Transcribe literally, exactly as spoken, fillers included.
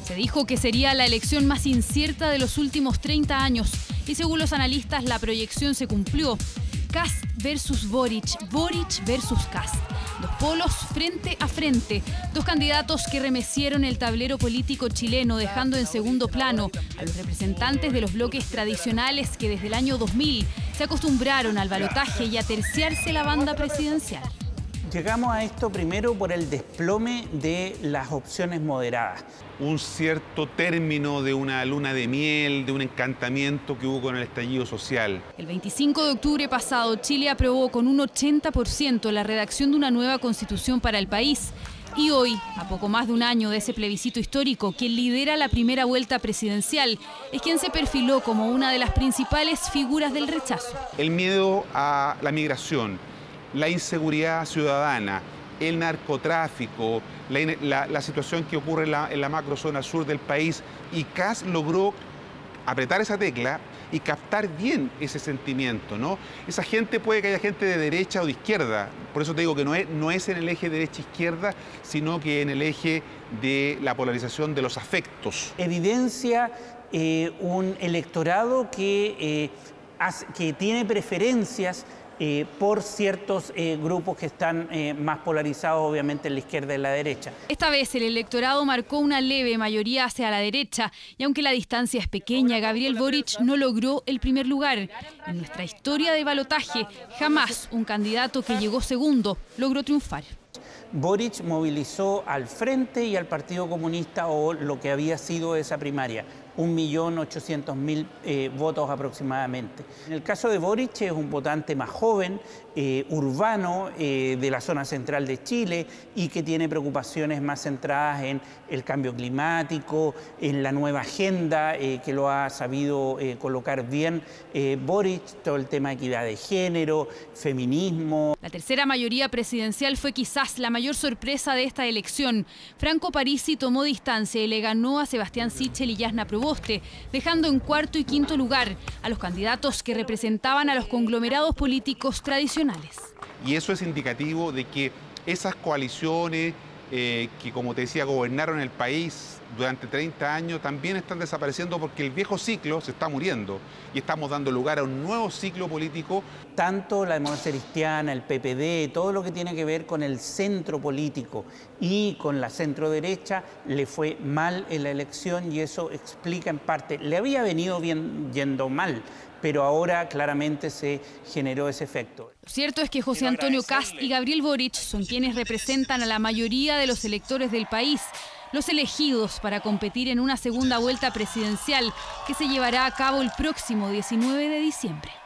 Se dijo que sería la elección más incierta de los últimos treinta años y según los analistas la proyección se cumplió. Kast versus Boric, Boric versus Kast. Dos polos frente a frente, dos candidatos que remecieron el tablero político chileno, dejando en segundo plano a los representantes de los bloques tradicionales que desde el año dos mil se acostumbraron al balotaje y a terciarse la banda presidencial. Llegamos a esto primero por el desplome de las opciones moderadas. Un cierto término de una luna de miel, de un encantamiento que hubo con el estallido social. El veinticinco de octubre pasado, Chile aprobó con un ochenta por ciento la redacción de una nueva constitución para el país. Y hoy, a poco más de un año de ese plebiscito histórico, quien lidera la primera vuelta presidencial es quien se perfiló como una de las principales figuras del rechazo. El miedo a la migración, la inseguridad ciudadana, el narcotráfico, la, la, la situación que ocurre en la, en la macrozona sur del país. Y Kast logró apretar esa tecla y captar bien ese sentimiento, ¿no? Esa gente, puede que haya gente de derecha o de izquierda, por eso te digo que no es, no es en el eje derecha-izquierda, sino que en el eje de la polarización de los afectos. Evidencia eh, un electorado que, eh, hace, que tiene preferencias Eh, por ciertos eh, grupos que están eh, más polarizados, obviamente, en la izquierda y en la derecha. Esta vez el electorado marcó una leve mayoría hacia la derecha y aunque la distancia es pequeña, Gabriel Boric no logró el primer lugar. En nuestra historia de balotaje, jamás un candidato que llegó segundo logró triunfar. Boric movilizó al Frente y al Partido Comunista, o lo que había sido esa primaria, un millón ochocientos mil eh, votos aproximadamente. En el caso de Boric es un votante más joven, eh, urbano, eh, de la zona central de Chile y que tiene preocupaciones más centradas en el cambio climático, en la nueva agenda eh, que lo ha sabido eh, colocar bien eh, Boric, todo el tema de equidad de género, feminismo. La tercera mayoría presidencial fue quizás la mayor sorpresa de esta elección. Franco Parisi tomó distancia y le ganó a Sebastián Sichel y Jasna Proboste, dejando en cuarto y quinto lugar a los candidatos que representaban a los conglomerados políticos tradicionales. Y eso es indicativo de que esas coaliciones eh, que, como te decía, gobernaron el país durante treinta años, también están desapareciendo porque el viejo ciclo se está muriendo y estamos dando lugar a un nuevo ciclo político. Tanto la democracia cristiana, el P P D, todo lo que tiene que ver con el centro político y con la centro derecha le fue mal en la elección y eso explica en parte, le había venido bien, yendo mal, pero ahora claramente se generó ese efecto. Lo cierto es que José Antonio Kast y Gabriel Boric son quienes representan a la mayoría de los electores del país, los elegidos para competir en una segunda vuelta presidencial que se llevará a cabo el próximo diecinueve de diciembre.